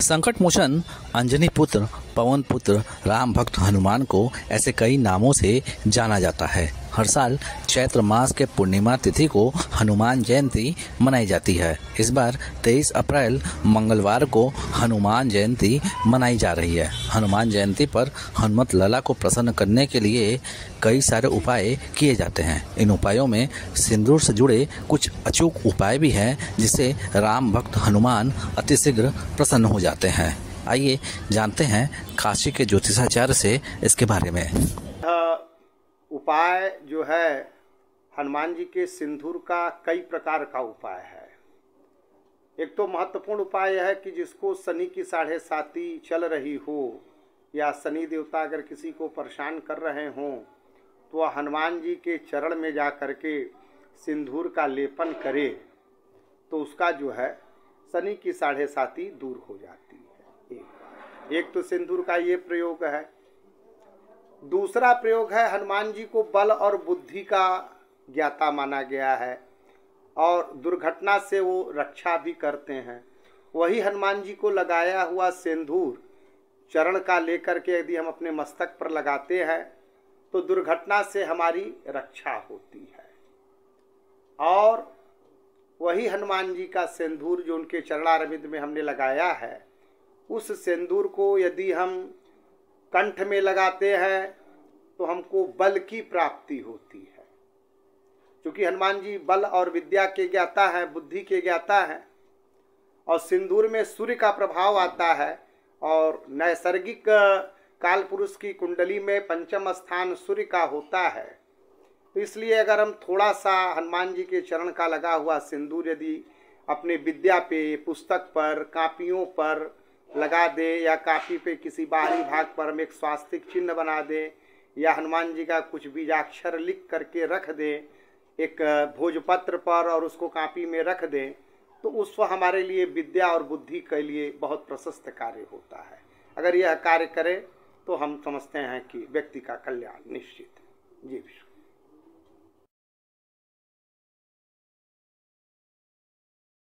संकट मोचन, अंजनी पुत्र, पवन पुत्र, राम भक्त हनुमान को ऐसे कई नामों से जाना जाता है। हर साल चैत्र मास के पूर्णिमा तिथि को हनुमान जयंती मनाई जाती है। इस बार 23 अप्रैल मंगलवार को हनुमान जयंती मनाई जा रही है। हनुमान जयंती पर हनुमत लला को प्रसन्न करने के लिए कई सारे उपाय किए जाते हैं। इन उपायों में सिंदूर से जुड़े कुछ अचूक उपाय भी हैं, जिससे राम भक्त हनुमान अतिशीघ्र प्रसन्न हो जाते हैं। आइए जानते हैं काशी के ज्योतिषाचार्य से इसके बारे में। उपाय जो है हनुमान जी के सिंदूर का कई प्रकार का उपाय है। एक तो महत्वपूर्ण उपाय है कि जिसको शनि की 7.5 चल रही हो या शनि देवता अगर किसी को परेशान कर रहे हों तो वह हनुमान जी के चरण में जा कर के सिंदूर का लेपन करे तो उसका जो है शनि की 7.5 दूर हो जाती है। एक तो सिंदूर का ये प्रयोग है। दूसरा प्रयोग है, हनुमान जी को बल और बुद्धि का ज्ञाता माना गया है और दुर्घटना से वो रक्षा भी करते हैं। वही हनुमान जी को लगाया हुआ सिंदूर चरण का लेकर के यदि हम अपने मस्तक पर लगाते हैं तो दुर्घटना से हमारी रक्षा होती है। और वही हनुमान जी का सिंदूर जो उनके चरणारविंद में हमने लगाया है, उस सिंदूर को यदि हम कंठ में लगाते हैं तो हमको बल की प्राप्ति होती है। क्योंकि हनुमान जी बल और विद्या के ज्ञाता हैं, बुद्धि के ज्ञाता हैं और सिंदूर में सूर्य का प्रभाव आता है और नैसर्गिक काल पुरुष की कुंडली में पंचम स्थान सूर्य का होता है। तो इसलिए अगर हम थोड़ा सा हनुमान जी के चरण का लगा हुआ सिंदूर यदि अपने विद्या पे, पुस्तक पर, कापियों पर लगा दे या कापी पे किसी बाहरी भाग पर हम एक स्वास्तिक चिन्ह बना दें या हनुमान जी का कुछ बीजाक्षर लिख करके रख दें एक भोजपत्र पर और उसको कापी में रख दें तो उस हमारे लिए विद्या और बुद्धि के लिए बहुत प्रशस्त कार्य होता है। अगर यह कार्य करें तो हम समझते हैं कि व्यक्ति का कल्याण निश्चित है। जी।